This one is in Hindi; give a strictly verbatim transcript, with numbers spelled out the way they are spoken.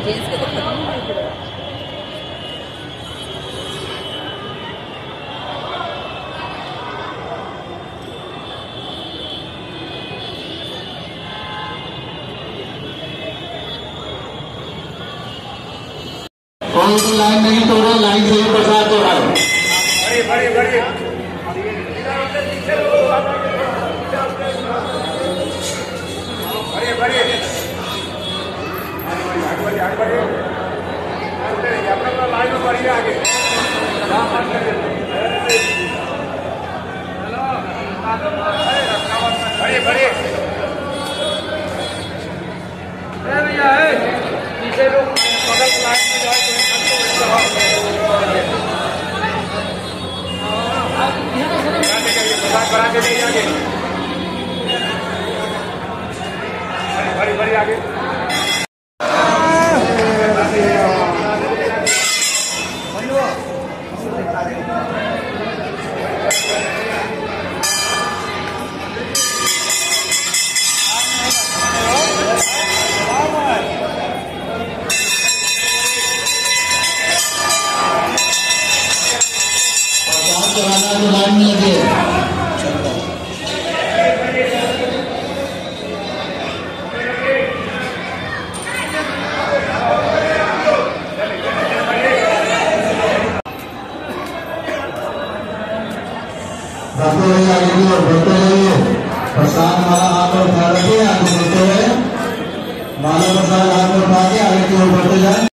भेज के तो खत्म हो गया। कोई भी लाइन नहीं तोड़े, लाइन से ही प्रसाद तोड़ाओ। बड़ी बड़ी बड़ी बड़ी बड़ी आगे बढ़िए, अपना लाइन में बढ़िए आगे बढ़िए बढ़िए भैया है पीछे लोग बगल लाइन में जाए बड़ा के लिए आगे बड़ी बड़ी आगे लाइन में लगे बढ़ते रहिए, आगे की ओर बढ़ते रहिए। प्रसाद माला हाथ में उठा रखिए, आगे बढ़ते रहे। माला प्रसाद हाथ में उठा के आगे की ओर बढ़ते जाए।